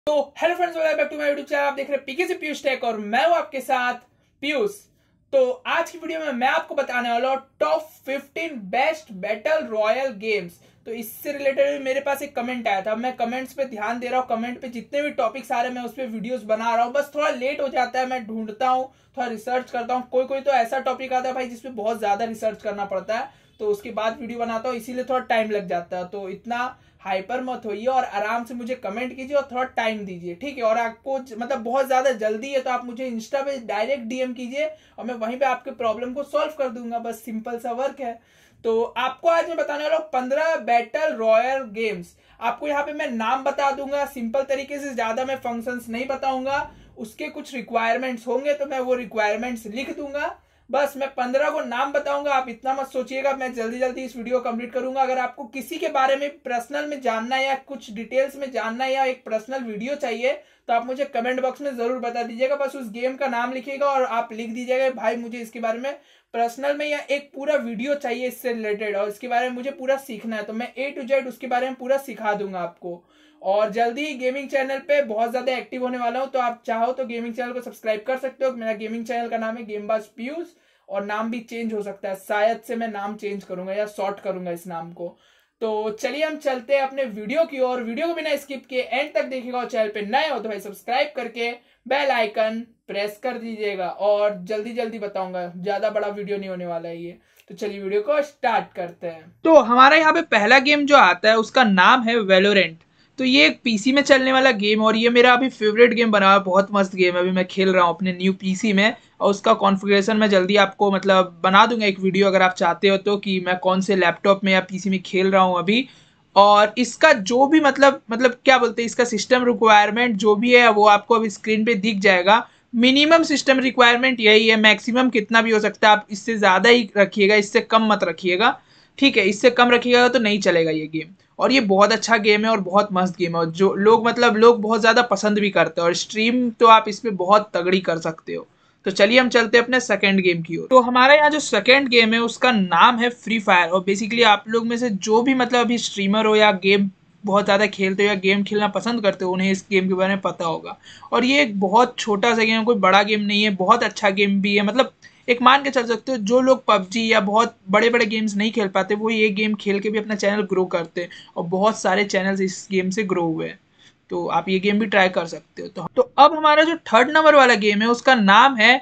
तो hello friends, welcome back to my YouTube channel. आप देख रहे हैं पीके से पीयूष टेक और मैं हूं आपके साथ पीयूष। तो आज की वीडियो में मैं आपको बताने वाला हूं top 15 best battle royale games. तो इससे रिलेटेड मेरे पास एक कमेंट आया था, मैं कमेंट्स पे ध्यान दे रहा हूँ। कमेंट पे जितने भी टॉपिक्स आ रहे हैं मैं उस पर वीडियोस बना रहा हूँ, बस थोड़ा लेट हो जाता है, मैं ढूंढता हूँ, थोड़ा रिसर्च करता हूँ। कोई कोई तो ऐसा टॉपिक आता है भाई जिसपे बहुत ज्यादा रिसर्च करना पड़ता है, तो उसके बाद वीडियो बनाता हूँ, इसीलिए थोड़ा टाइम लग जाता है। तो इतना हाइपर मत होइए और आराम से मुझे कमेंट कीजिए और थोड़ा टाइम दीजिए, ठीक है। और आपको मतलब बहुत ज्यादा जल्दी है तो आप मुझे इंस्टा पे डायरेक्ट डीएम कीजिए और मैं वहीं पे आपके प्रॉब्लम को सॉल्व कर दूंगा, बस सिंपल सा वर्क है। तो आपको आज मैं बताने वाला हूँ 15 बैटल रॉयल गेम्स। आपको यहाँ पे मैं नाम बता दूंगा सिंपल तरीके से, ज्यादा मैं फंक्शंस नहीं बताऊंगा। उसके कुछ रिक्वायरमेंट्स होंगे तो मैं वो रिक्वायरमेंट्स लिख दूंगा। बस मैं 15 को नाम बताऊंगा, आप इतना मत सोचिएगा, मैं जल्दी जल्दी इस वीडियो कंप्लीट करूंगा। अगर आपको किसी के बारे में पर्सनल में जानना है या कुछ डिटेल्स में जानना है या एक पर्सनल वीडियो चाहिए तो आप मुझे कमेंट बॉक्स में जरूर बता दीजिएगा। बस उस गेम का नाम लिखिएगा और आप लिख दीजिएगा भाई मुझे इसके बारे में पर्सनल में या एक पूरा वीडियो चाहिए इससे रिलेटेड और इसके बारे में मुझे पूरा सीखना है, तो मैं A to Z उसके बारे में पूरा सिखा दूंगा आपको। और जल्दी ही गेमिंग चैनल पे बहुत ज्यादा एक्टिव होने वाला हूं, तो आप चाहो तो गेमिंग चैनल को सब्सक्राइब कर सकते हो। मेरा गेमिंग चैनल का नाम है गेमबाज पीयूष और नाम भी चेंज हो सकता है, शायद से मैं नाम चेंज करूंगा या शॉर्ट करूंगा इस नाम को। तो चलिए हम चलते हैं अपने वीडियो की ओर। वीडियो को बिना स्किप किए एंड तक देखिएगा और चैनल पे नए हो तो भाई सब्सक्राइब करके बेल आइकन प्रेस कर दीजिएगा। और जल्दी जल्दी बताऊंगा, ज्यादा बड़ा वीडियो नहीं होने वाला है ये। तो चलिए वीडियो को स्टार्ट करते हैं। तो हमारा यहाँ पे पहला गेम जो आता है उसका नाम है वैलोरेंट। तो ये एक पीसी में चलने वाला गेम और ये मेरा अभी फेवरेट गेम बना हुआ है, बहुत मस्त गेम है। अभी मैं खेल रहा हूँ अपने न्यू पीसी में और उसका कॉन्फ़िगरेशन मैं जल्दी आपको मतलब बना दूंगा एक वीडियो अगर आप चाहते हो तो, कि मैं कौन से लैपटॉप में या पीसी में खेल रहा हूँ अभी। और इसका जो भी मतलब क्या बोलते हैं, इसका सिस्टम रिक्वायरमेंट जो भी है वो आपको अभी स्क्रीन पे दिख जाएगा। मिनिमम सिस्टम रिक्वायरमेंट यही है, मैक्सिमम कितना भी हो सकता है, आप इससे ज़्यादा ही रखिएगा, इससे कम मत रखिएगा, ठीक है। इससे कम रखिएगा तो नहीं चलेगा ये गेम। और ये बहुत अच्छा गेम है और बहुत मस्त गेम है और जो लोग लोग बहुत ज़्यादा पसंद भी करते हैं और स्ट्रीम तो आप इस पर बहुत तगड़ी कर सकते हो। तो चलिए हम चलते हैं अपने सेकंड गेम की ओर। तो हमारे यहाँ जो सेकंड गेम है उसका नाम है फ्री फायर। और बेसिकली आप लोग में से जो भी अभी स्ट्रीमर हो या गेम बहुत ज़्यादा खेलते हो या गेम खेलना पसंद करते हो उन्हें इस गेम के बारे में पता होगा। और ये एक बहुत छोटा सा गेम है, कोई बड़ा गेम नहीं है, बहुत अच्छा गेम भी है। एक मान के चल सकते हो जो लोग पबजी या बहुत बड़े बड़े गेम्स नहीं खेल पाते वो ये गेम खेल के भी अपना चैनल ग्रो करते हैं और बहुत सारे चैनल्स इस गेम से ग्रो हुए हैं। तो आप ये गेम भी ट्राई कर सकते हो। तो अब हमारा जो थर्ड नंबर वाला गेम है उसका नाम है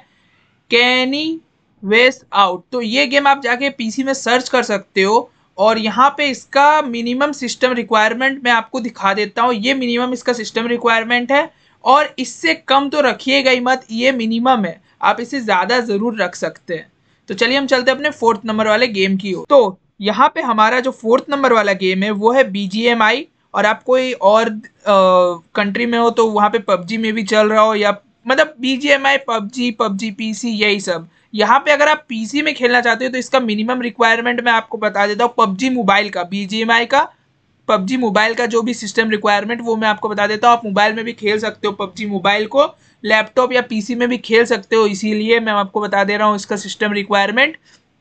कैनी वेस्ट आउट। तो ये गेम आप जाके पीसी में सर्च कर सकते हो और यहाँ पे इसका मिनिमम सिस्टम रिक्वायरमेंट मैं आपको दिखा देता हूँ। ये मिनिमम इसका सिस्टम रिक्वायरमेंट है और इससे कम तो रखिएगा ही मत, ये मिनिमम है, आप इसे ज़्यादा ज़रूर रख सकते हैं। तो चलिए हम चलते हैं अपने फोर्थ नंबर वाले गेम की ओर। तो यहाँ पे हमारा जो फोर्थ नंबर वाला गेम है वो है BGMI। और आप कोई और कंट्री में हो तो वहाँ पे पबजी में भी चल रहा हो या BGMI पबजी पीसी यही सब। यहाँ पे अगर आप पीसी में खेलना चाहते हो तो इसका मिनिमम रिक्वायरमेंट मैं आपको बता देता हूँ। पबजी मोबाइल का, BGMI का पबजी मोबाइल का जो भी सिस्टम रिक्वायरमेंट वो मैं आपको बता देता हूँ। आप मोबाइल में भी खेल सकते हो पबजी मोबाइल को, लैपटॉप या पीसी में भी खेल सकते हो, इसीलिए मैं आपको बता दे रहा हूँ इसका सिस्टम रिक्वायरमेंट।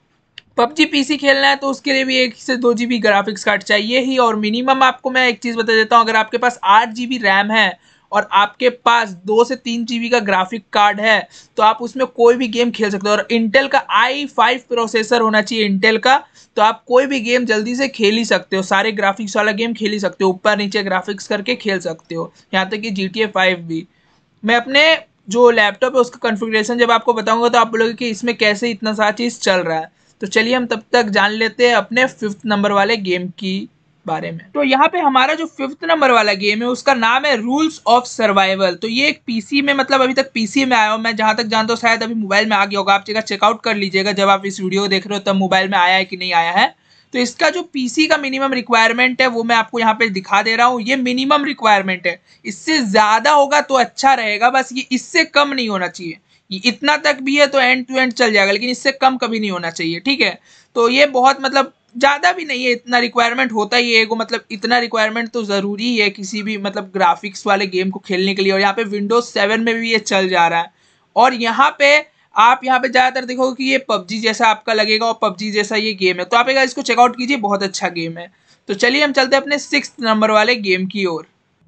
पबजी पीसी खेलना है तो उसके लिए भी 1 से 2 GB ग्राफिक्स कार्ड चाहिए ही। और मिनिमम आपको मैं एक चीज़ बता देता हूँ, अगर आपके पास 8 GB रैम है और आपके पास 2 से 3 GB का ग्राफिक कार्ड है तो आप उसमें कोई भी गेम खेल सकते हो। और इंटेल का i5 प्रोसेसर होना चाहिए इंटेल का, तो आप कोई भी गेम जल्दी से खेल ही सकते हो, सारे ग्राफिक्स वाला गेम खेल ही सकते हो, ऊपर नीचे ग्राफिक्स करके खेल सकते हो, यहाँ तक कि GTA 5 भी। मैं अपने जो लैपटॉप है उसका कॉन्फ़िगरेशन जब आपको बताऊंगा तो आप बोलोगे कि इसमें कैसे इतना सारा चीज़ चल रहा है। तो चलिए हम तब तक जान लेते हैं अपने फिफ्थ नंबर वाले गेम की बारे में। तो यहाँ पे हमारा जो फिफ्थ नंबर वाला गेम है उसका नाम है रूल्स ऑफ सर्वाइवल। तो ये एक पीसी में अभी तक पीसी में आया हूँ, मैं जहाँ तक जानता हूँ शायद अभी मोबाइल में आ गया होगा, आप जगह चेकआउट कर लीजिएगा जब आप इस वीडियो देख रहे हो तब मोबाइल में आया है कि नहीं आया है। तो इसका जो पीसी का मिनिमम रिक्वायरमेंट है वो मैं आपको यहाँ पे दिखा दे रहा हूँ। ये मिनिमम रिक्वायरमेंट है, इससे ज्यादा होगा तो अच्छा रहेगा, बस ये इससे कम नहीं होना चाहिए। ये इतना तक भी है तो एंड टू एंड चल जाएगा, लेकिन इससे कम कभी नहीं होना चाहिए, ठीक है। तो ये बहुत ज्यादा भी नहीं है, इतना रिक्वायरमेंट होता ही है इतना रिक्वायरमेंट तो जरूरी है किसी भी ग्राफिक्स वाले गेम को खेलने के लिए। और यहाँ पे विंडोज 7 में भी ये चल जा रहा है। और यहाँ पे आप ज्यादातर देखोगे कि ये पबजी जैसा आपका लगेगा और पबजी जैसा ये गेम है, तो आप इसको चेकआउट कीजिए, बहुत अच्छा गेम है। तो चलिए हम चलते हैं अपने 6th नंबर वाले गेम की ओर।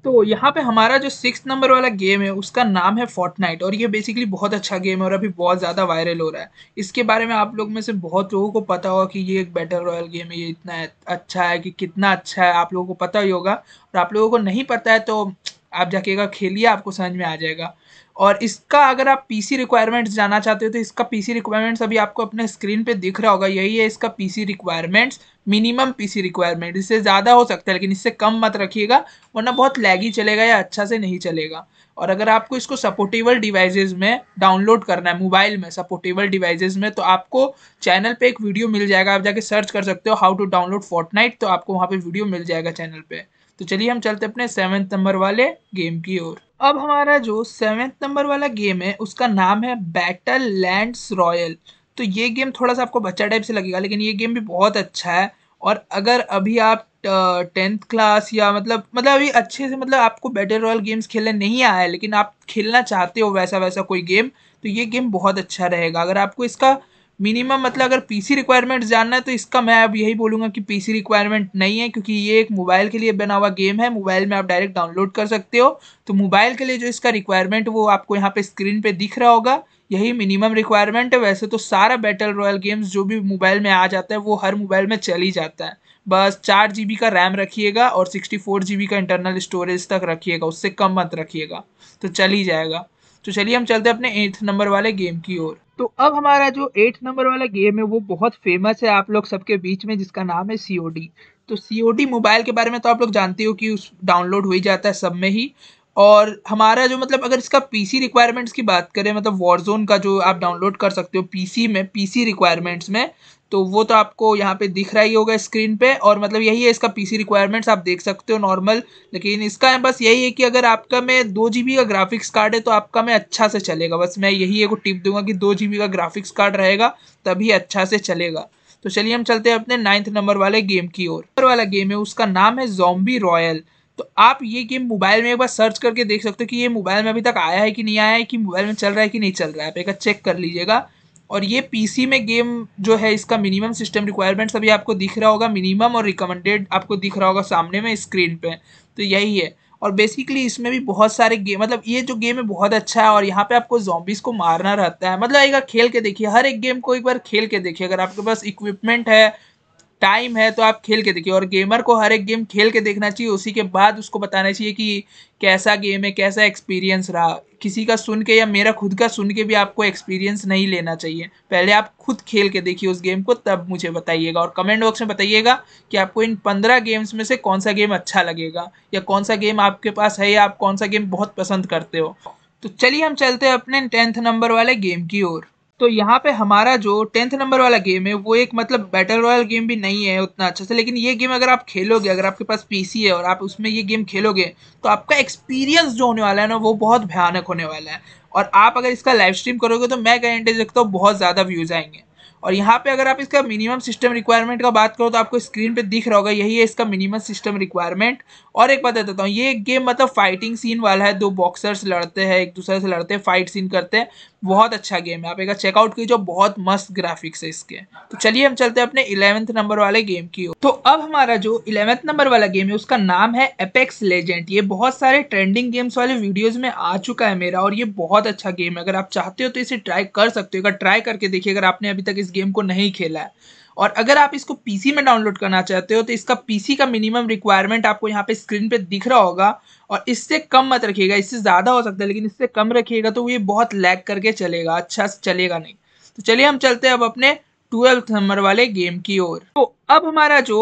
तो यहाँ पे हमारा जो 6 नंबर वाला गेम है उसका नाम है फोर्टनाइट, और ये बेसिकली बहुत अच्छा गेम है और अभी बहुत ज़्यादा वायरल हो रहा है। इसके बारे में आप लोग में से बहुत लोगों को पता होगा कि ये एक बैटल रॉयल गेम है, ये इतना अच्छा है कि कितना अच्छा है आप लोगों को पता ही होगा। और आप लोगों को नहीं पता है तो आप जाके खेलिए, आपको समझ में आ जाएगा। और इसका अगर आप पीसी रिक्वायरमेंट्स जानना चाहते हो तो इसका पीसी रिक्वायरमेंट्स अभी आपको अपने स्क्रीन पे दिख रहा होगा, यही है इसका PC requirements. Minimum PC requirement, इससे ज़्यादा हो सकता है लेकिन इससे कम मत रखिएगा वरना बहुत लैगी चलेगा या अच्छा से नहीं चलेगा। और अगर आपको इसको सपोर्टेबल डिवाइसेस में डाउनलोड करना है, मोबाइल में सपोर्टेबल डिवाइसेस में, तो आपको चैनल पे एक वीडियो मिल जाएगा, आप जाके सर्च कर सकते हो हाउ टू डाउनलोड फोर्टनाइट, तो आपको वहाँ पे वीडियो मिल जाएगा चैनल पे। तो चलिए हम चलते अपने 7th नंबर वाले गेम की ओर। अब हमारा जो 7th नंबर वाला गेम है उसका नाम है बैटल लैंड्स रॉयल। तो ये गेम थोड़ा सा आपको बच्चा टाइप से लगेगा लेकिन ये गेम भी बहुत अच्छा है। और अगर अभी आप 10th क्लास या मतलब अभी अच्छे से मतलब आपको बैटल रॉयल गेम्स खेलने नहीं आया है लेकिन आप खेलना चाहते हो वैसा वैसा कोई गेम, तो ये गेम बहुत अच्छा रहेगा। अगर आपको इसका मिनिमम मतलब अगर पीसी रिक्वायरमेंट जानना है तो इसका मैं अब यही बोलूँगा कि पीसी रिक्वायरमेंट नहीं है, क्योंकि ये एक मोबाइल के लिए बना हुआ गेम है, मोबाइल में आप डायरेक्ट डाउनलोड कर सकते हो। तो मोबाइल के लिए जो इसका रिक्वायरमेंट वो आपको यहाँ पे स्क्रीन पे दिख रहा होगा, यही मिनिमम रिक्वायरमेंट है। वैसे तो सारा बैटल रॉयल गेम्स जो भी मोबाइल में आ जाता है वो हर मोबाइल में चल ही जाता है। बस 4 GB का रैम रखिएगा और 64 GB का इंटरनल स्टोरेज तक रखिएगा, उससे कम मत रखिएगा तो चल ही जाएगा। तो चलिए हम चलते हैं अपने 8th नंबर वाले गेम की ओर। तो अब हमारा जो 8th नंबर वाला गेम है वो बहुत फेमस है आप लोग सबके बीच में, जिसका नाम है सीओडी। तो सीओडी मोबाइल के बारे में तो आप लोग जानते हो कि उस डाउनलोड हो ही जाता है सब में ही। और हमारा जो मतलब अगर इसका पीसी रिक्वायरमेंट्स की बात करें, मतलब वॉरजोन का जो आप डाउनलोड कर सकते हो पीसी में, पीसी रिक्वायरमेंट्स में, तो वो तो आपको यहाँ पे दिख रहा ही होगा स्क्रीन पे। और मतलब यही है इसका पीसी रिक्वायरमेंट्स, आप देख सकते हो नॉर्मल। लेकिन इसका बस यही है कि अगर आपका में 2 GB का ग्राफिक्स कार्ड है तो आपका में अच्छा से चलेगा। बस मैं यही एक टिप दूंगा कि 2 GB का ग्राफिक्स कार्ड रहेगा तभी अच्छा से चलेगा। तो चलिए हम चलते हैं अपने 9th नंबर वाले गेम की ओर। वाला गेम है उसका नाम है ज़ॉम्बी रॉयल। तो आप ये गेम मोबाइल में एक बार सर्च करके देख सकते हो कि ये मोबाइल में अभी तक आया है कि नहीं आया है, कि मोबाइल में चल रहा है कि नहीं चल रहा है, आप एक बार चेक कर लीजिएगा। और ये पीसी में गेम जो है इसका मिनिमम सिस्टम रिक्वायरमेंट्स अभी आपको दिख रहा होगा, मिनिमम और रिकमेंडेड आपको दिख रहा होगा सामने में स्क्रीन पे। तो यही है। और बेसिकली इसमें भी बहुत सारे गेम, मतलब ये जो गेम है बहुत अच्छा है और यहाँ पे आपको zombies को मारना रहता है। मतलब एक बार खेल के देखिए, हर एक गेम को एक बार खेल के देखिए। अगर आपके पास इक्विपमेंट है, टाइम है, तो आप खेल के देखिए। और गेमर को हर एक गेम खेल के देखना चाहिए, उसी के बाद उसको बताना चाहिए कि कैसा गेम है, कैसा एक्सपीरियंस रहा। किसी का सुन के या मेरा खुद का सुन के भी आपको एक्सपीरियंस नहीं लेना चाहिए, पहले आप खुद खेल के देखिए उस गेम को, तब मुझे बताइएगा। और कमेंट बॉक्स में बताइएगा कि आपको इन 15 गेम्स में से कौन सा गेम अच्छा लगेगा, या कौन सा गेम आपके पास है, या आप कौन सा गेम बहुत पसंद करते हो। तो चलिए हम चलते हैं अपने 10th नंबर वाले गेम की ओर। तो यहाँ पे हमारा जो 10th नंबर वाला गेम है वो एक मतलब बैटल रॉयल गेम भी नहीं है उतना अच्छा से, लेकिन ये गेम अगर आप खेलोगे, अगर आपके पास पीसी है और आप उसमें ये गेम खेलोगे तो आपका एक्सपीरियंस जो होने वाला है ना वो बहुत भयानक होने वाला है। और आप अगर इसका लाइव स्ट्रीम करोगे तो मैं गारंटी रखता हूँ बहुत ज़्यादा व्यूज़ आएंगे। और यहाँ पे अगर आप इसका मिनिमम सिस्टम रिक्वायरमेंट का बात करो तो आपको स्क्रीन पे दिख रहा होगा, यही है इसका मिनिमम सिस्टम रिक्वायरमेंट। और एक बात बताता हूँ, ये गेम मतलब फाइटिंग सीन वाला है, 2 बॉक्सर्स लड़ते हैं, एक दूसरे से लड़ते हैं, फाइट सीन करते हैं। बहुत अच्छा गेम है, आप एक चेकआउट कीजिए, बहुत मस्त ग्राफिक्स है इसके। तो चलिए हम चलते हैं अपने 11th नंबर वाले गेम की ओर। तो अब हमारा जो 11th नंबर वाला गेम है उसका नाम है एपेक्स लेजेंड। ये बहुत सारे ट्रेंडिंग गेम्स वाले वीडियोस में आ चुका है मेरा, और ये बहुत अच्छा गेम है। अगर आप चाहते हो तो इसे ट्राई कर सकते हो, अगर ट्राई करके देखिए अगर आपने अभी तक इस गेम को नहीं खेला है। और अगर आप इसको पीसी में डाउनलोड करना चाहते हो तो इसका पीसी का मिनिमम रिक्वायरमेंट आपको यहाँ पे स्क्रीन पे दिख रहा होगा। और इससे कम मत रखिएगा, इससे ज़्यादा हो सकता है लेकिन इससे कम रखिएगा तो ये बहुत लैग करके चलेगा, अच्छा से चलेगा नहीं। तो चलिए हम चलते हैं अब अपने 12th नंबर वाले गेम की ओर। तो अब हमारा जो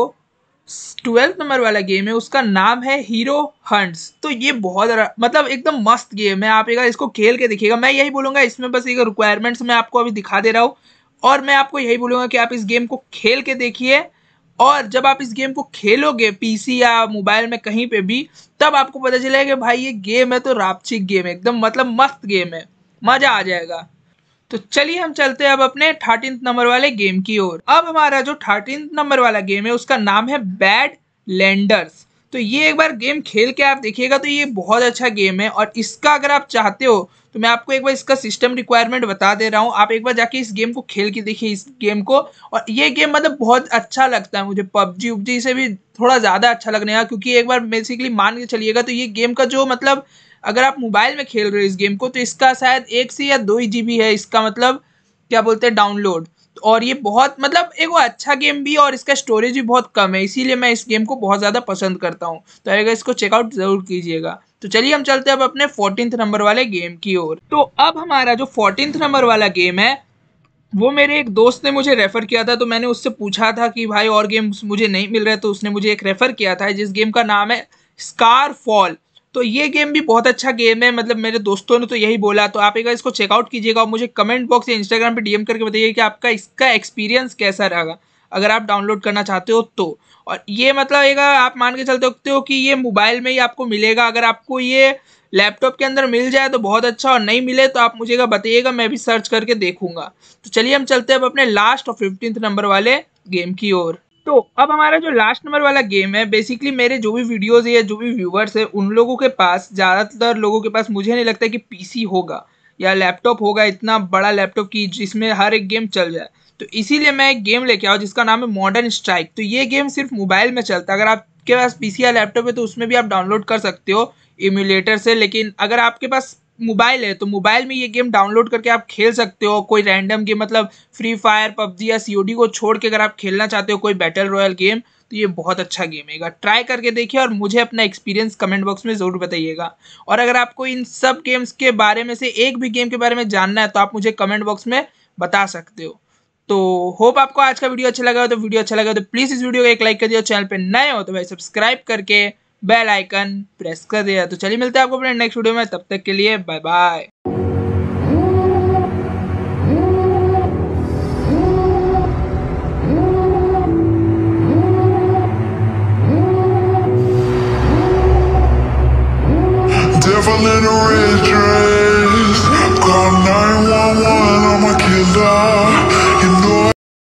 12th नंबर वाला गेम है उसका नाम है हीरो हंट्स। तो ये बहुत मतलब एकदम मस्त गेम है, आप एक इसको खेल के देखिएगा। मैं यही बोलूँगा, इसमें बस एक रिक्वायरमेंट्स मैं आपको अभी दिखा दे रहा हूँ, और मैं आपको यही बोलूँगा कि आप इस गेम को खेल के देखिए। और जब आप इस गेम को खेलोगे पीसी या मोबाइल में कहीं पे भी, तब आपको पता चलेगा कि भाई ये गेम है तो रापचिक गेम है, एकदम मतलब मस्त गेम है, मजा आ जाएगा। तो चलिए हम चलते हैं अब अपने 13th नंबर वाले गेम की ओर। अब हमारा जो 13th नंबर वाला गेम है उसका नाम है बैड लैंडर्स। तो ये एक बार गेम खेल के आप देखिएगा, तो ये बहुत अच्छा गेम है। और इसका अगर आप चाहते हो तो मैं आपको एक बार इसका सिस्टम रिक्वायरमेंट बता दे रहा हूँ, आप एक बार जाके इस गेम को खेल के देखिए इस गेम को। और ये गेम मतलब बहुत अच्छा लगता है मुझे, पबजी उबजी से भी थोड़ा ज़्यादा अच्छा लगने का, क्योंकि एक बार बेसिकली मान के चलिएगा तो ये गेम का जो मतलब अगर आप मोबाइल में खेल रहे हो इस गेम को, तो इसका शायद 1 से या 2 ही GB है इसका मतलब क्या बोलते हैं डाउनलोड। और ये बहुत मतलब एक वो अच्छा गेम भी है और इसका स्टोरेज भी बहुत कम है, इसीलिए मैं इस गेम को बहुत ज़्यादा पसंद करता हूँ। तो अगर इसको चेकआउट ज़रूर कीजिएगा। तो चलिए हम चलते हैं अब अपने 14th नंबर वाले गेम की ओर। तो अब हमारा जो 14th नंबर वाला गेम है वो मेरे एक दोस्त ने मुझे रेफ़र किया था। तो मैंने उससे पूछा था कि भाई और गेम्स मुझे नहीं मिल रहे, तो उसने मुझे एक रेफ़र किया था जिस गेम का नाम है स्कारफॉल। तो ये गेम भी बहुत अच्छा गेम है, मतलब मेरे दोस्तों ने तो यही बोला। तो आप एक बार इसको चेकआउट कीजिएगा और मुझे कमेंट बॉक्स या इंस्टाग्राम पे DM करके बताइए कि आपका इसका एक्सपीरियंस कैसा रहा, अगर आप डाउनलोड करना चाहते हो तो। और ये मतलब एक आप मान के चलते हो कि ये मोबाइल में ही आपको मिलेगा। अगर आपको ये लैपटॉप के अंदर मिल जाए तो बहुत अच्छा, और नहीं मिले तो आप मुझे बताइएगा, मैं भी सर्च करके देखूंगा। तो चलिए हम चलते हैं अब अपने लास्ट और 15th नंबर वाले गेम की ओर। तो अब हमारा जो लास्ट नंबर वाला गेम है, बेसिकली मेरे जो भी वीडियोस है या जो भी व्यूवर्स है उन लोगों के पास, ज़्यादातर लोगों के पास मुझे नहीं लगता कि PC होगा या लैपटॉप होगा, इतना बड़ा लैपटॉप की जिसमें हर एक गेम चल जाए। तो इसीलिए मैं एक गेम लेके आया जिसका नाम है मॉडर्न स्ट्राइक। तो ये गेम सिर्फ मोबाइल में चलता है, अगर आपके पास PC या लैपटॉप है तो उसमें भी आप डाउनलोड कर सकते हो इम्यूलेटर से। लेकिन अगर आपके पास मोबाइल है तो मोबाइल में ये गेम डाउनलोड करके आप खेल सकते हो। कोई रैंडम गेम मतलब फ्री फायर, पबजी या COD को छोड़ के अगर आप खेलना चाहते हो कोई बैटल रॉयल गेम, तो ये बहुत अच्छा गेम है। ट्राई करके देखिए और मुझे अपना एक्सपीरियंस कमेंट बॉक्स में ज़रूर बताइएगा। और अगर आपको इन सब गेम्स के बारे में से एक भी गेम के बारे में जानना है तो आप मुझे कमेंट बॉक्स में बता सकते हो। तो होप आपको आज का वीडियो अच्छा लगा हो। तो वीडियो अच्छा लगा तो प्लीज़ इस वीडियो को एक लाइक कर दियो, चैनल पे नए हो तो भाई सब्सक्राइब करके बेल आइकन प्रेस कर दिया। तो चलिए मिलते हैं आपको अपने नेक्स्ट वीडियो में, तब तक के लिए bye bye. Devil in a red dress, call 911, I'm a killer.